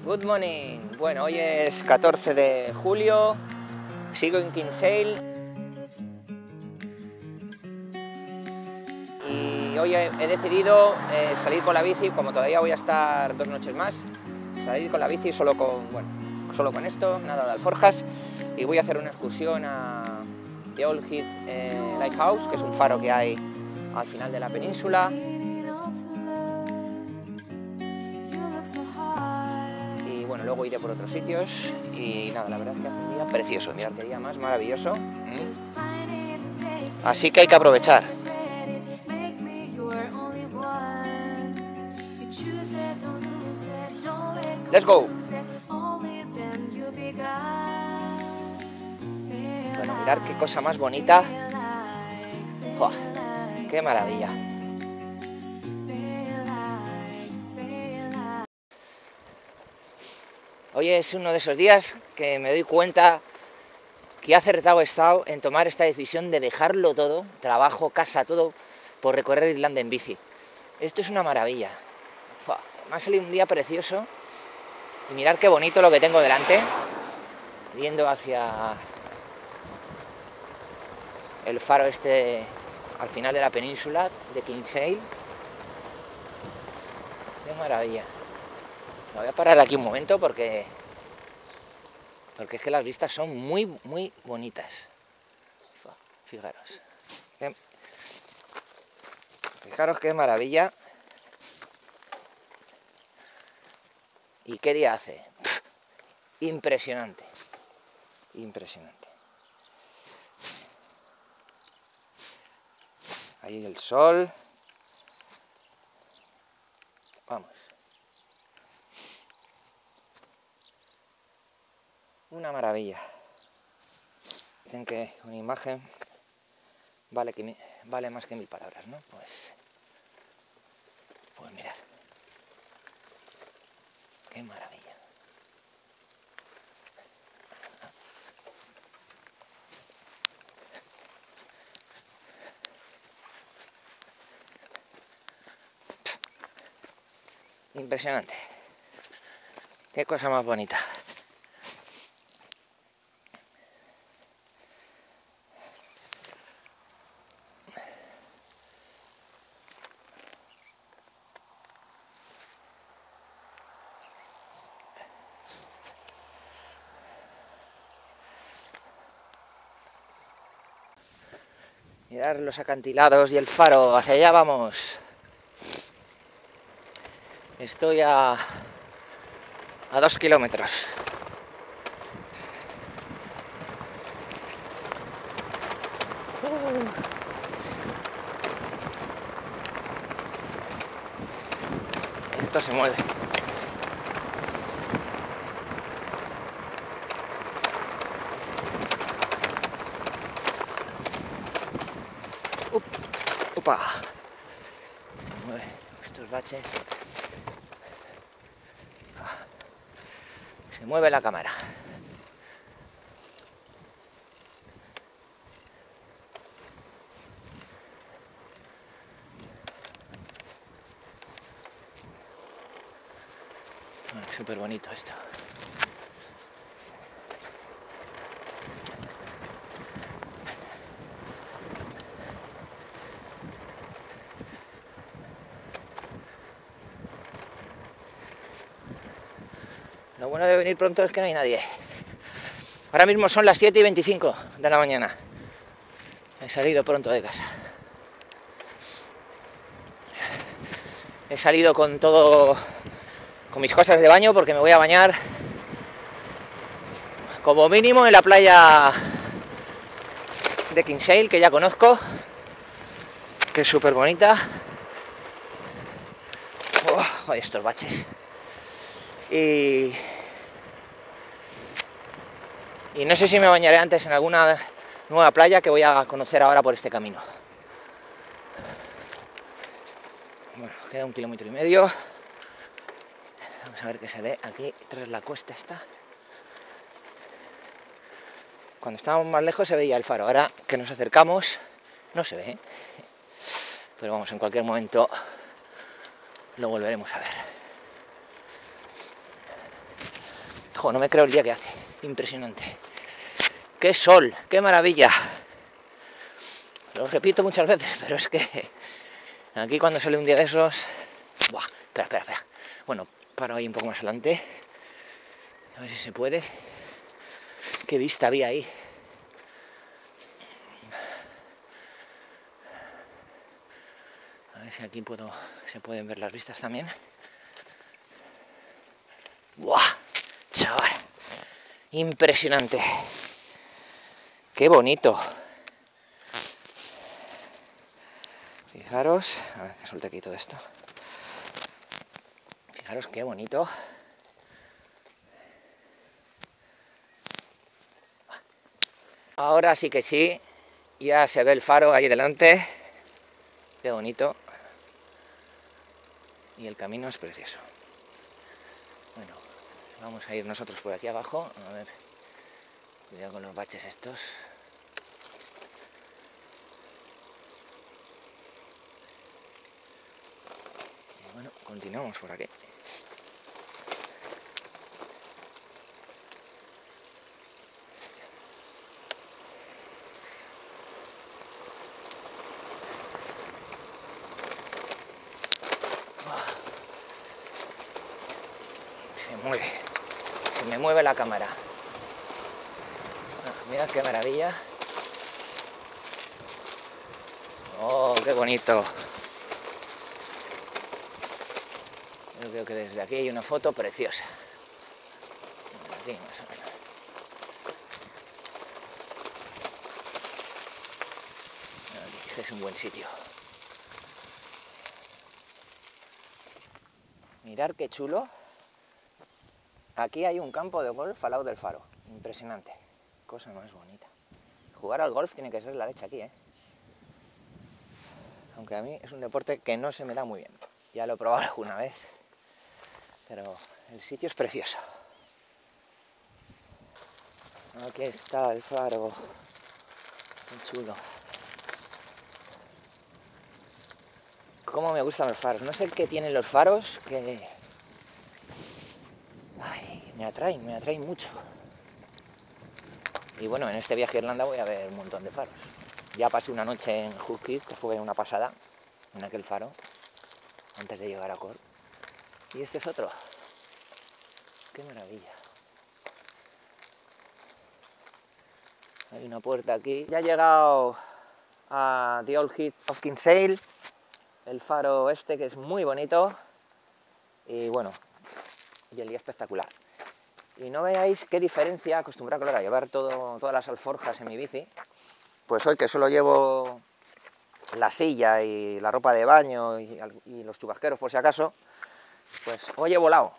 Good morning. Bueno, hoy es 14 de julio, sigo en Kinsale y hoy he decidido salir con la bici, como todavía voy a estar 2 noches más, salir con la bici solo con esto, nada de alforjas, y voy a hacer una excursión a The Old Heath Lighthouse, que es un faro que hay al final de la península. Y bueno, luego iré por otros sitios y nada, la verdad es que hace un día precioso, mirad qué día más maravilloso. Así que hay que aprovechar. Let's go. Bueno, mirad qué cosa más bonita. ¡Buah! ¡Qué maravilla! Hoy es uno de esos días que me doy cuenta que acertado he estado en tomar esta decisión de dejarlo todo, trabajo, casa, todo, por recorrer Irlanda en bici. Esto es una maravilla. Me ha salido un día precioso y mirad qué bonito lo que tengo delante, viendo hacia el faro este al final de la península de Kinsale. Qué maravilla. Me voy a parar aquí un momento porque es que las vistas son muy bonitas. Fijaros qué maravilla. ¿Y qué día hace? Impresionante. Impresionante. Ahí el sol. Vamos. Una maravilla. Dicen que una imagen vale más que 1000 palabras, ¿no? Pues mirad. Qué maravilla. Impresionante. Qué cosa más bonita. Mirad los acantilados y el faro, hacia allá vamos. Estoy a 2 kilómetros. Esto se mueve. ¡Opa! Se mueve estos baches. Se mueve la cámara. Súper bonito esto. Lo bueno de venir pronto es que no hay nadie. Ahora mismo son las 7:25 de la mañana. He salido pronto de casa. He salido con mis cosas de baño porque me voy a bañar como mínimo en la playa de Kinsale, que ya conozco, que es súper bonita. Joder, estos baches. Y no sé si me bañaré antes en alguna nueva playa que voy a conocer ahora por este camino. Bueno, queda 1,5 kilómetros. Vamos a ver qué se ve aquí tras la cuesta esta. Cuando estábamos más lejos se veía el faro, ahora que nos acercamos no se ve, ¿eh? Pero vamos, en cualquier momento lo volveremos a ver. Jo, no me creo el día que hace. Impresionante. ¡Qué sol! ¡Qué maravilla! Lo repito muchas veces, pero es que aquí cuando sale un día de esos... ¡Buah! Espera. Bueno, paro ahí un poco más adelante. A ver si se puede. ¡Qué vista había ahí! A ver si aquí se pueden ver las vistas también. ¡Buah! Chaval, impresionante. ¡Qué bonito! Fijaros, a ver que suelte aquí todo esto. Fijaros qué bonito. Ahora sí que sí, ya se ve el faro ahí delante. Qué bonito. Y el camino es precioso. Bueno, vamos a ir nosotros por aquí abajo. A ver, cuidado con los baches estos. Y bueno, continuamos por aquí. Se me mueve la cámara. Mirad qué maravilla. Oh, qué bonito. Yo creo que desde aquí hay una foto preciosa. Aquí más o menos. Este es un buen sitio. Mirad qué chulo. Aquí hay un campo de golf al lado del faro. Impresionante. Cosa más bonita. Jugar al golf tiene que ser la leche aquí, ¿eh? Aunque a mí es un deporte que no se me da muy bien. Ya lo he probado alguna vez. Pero el sitio es precioso. Aquí está el faro. Qué chulo. Cómo me gustan los faros. No sé qué tienen los faros que... Ay, me atraen mucho. Y bueno, en este viaje a Irlanda voy a ver un montón de faros. Ya pasé una noche en Hull Creek, que fue una pasada, en aquel faro, antes de llegar a Cork. Y este es otro. ¡Qué maravilla! Hay una puerta aquí. Ya he llegado a The Old Head of Kinsale, el faro este que es muy bonito. Y bueno, y el día espectacular. Y no veáis qué diferencia, acostumbrado a llevar todas las alforjas en mi bici. Pues hoy que solo llevo la silla y la ropa de baño y los chubasqueros por si acaso, pues hoy he volado.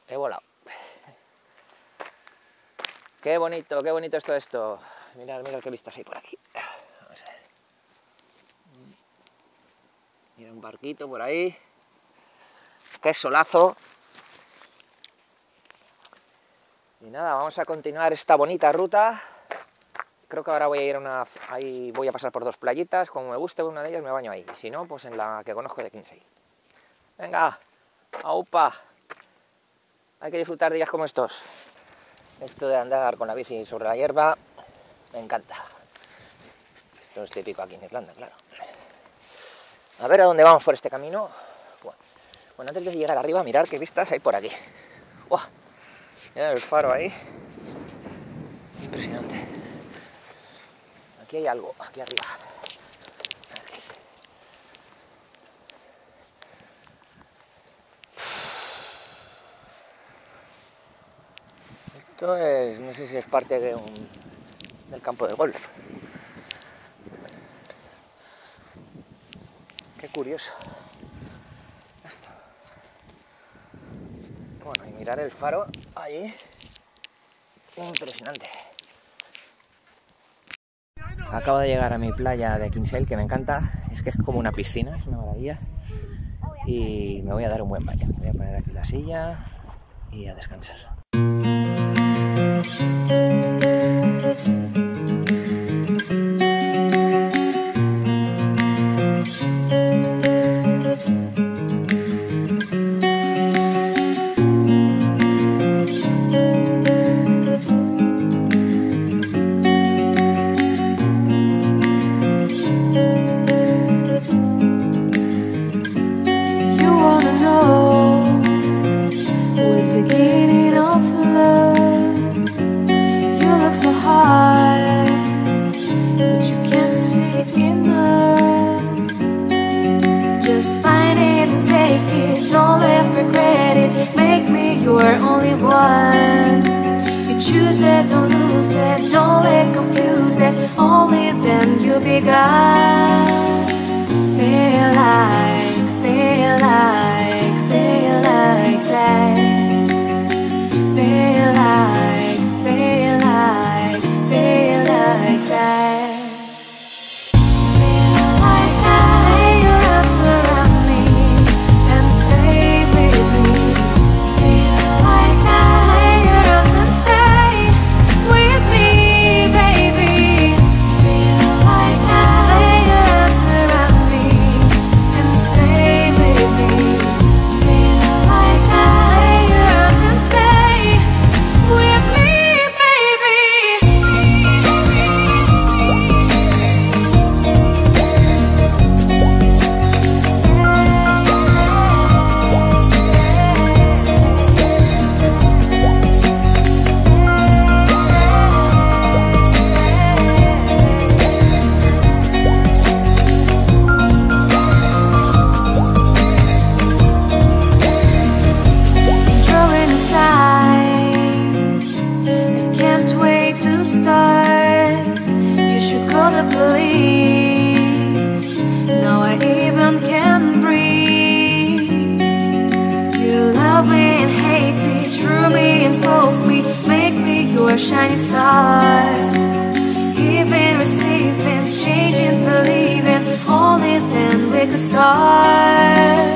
Qué bonito es todo esto. Mirad qué vistas hay por aquí. Vamos a ver. Mira un barquito por ahí. Qué solazo. Y nada, vamos a continuar esta bonita ruta. Creo que ahora voy a ir ahí voy a pasar por dos playitas. Como me guste una de ellas me baño ahí. Y si no, pues en la que conozco de Kinsale. Venga, aupa. Hay que disfrutar de días como estos. Esto de andar con la bici sobre la hierba me encanta. Esto es típico aquí en Irlanda, claro. A ver a dónde vamos por este camino. Bueno, antes de llegar arriba, mirad qué vistas hay por aquí. ¡Wow! Mirad el faro ahí. Impresionante. Aquí hay algo, aquí arriba. Esto es, no sé si es parte del campo de golf. Qué curioso. Bueno, y mirar el faro ahí. Impresionante. Acabo de llegar a mi playa de Kinsale, que me encanta. Es que es como una piscina, es una maravilla. Y me voy a dar un buen baño. Voy a poner aquí la silla y a descansar. are only one. You choose it, don't lose it, don't let confuse it. Only then you begun. Feel like that. Feel like that. Feel like that. Lay your arms around me and stay with me. Feel like that. Lay your arms and stay with me, baby. Feel like that. Lay your arms around me and stay with me. Feel like that. Lay your arms and stay with me, baby. Drawing aside, I can't wait to start. You should call the police. Now I even can breathe. You love me and hate me, true me and false me, make me your shining star. Giving, receiving, changing, believing, only then we could start.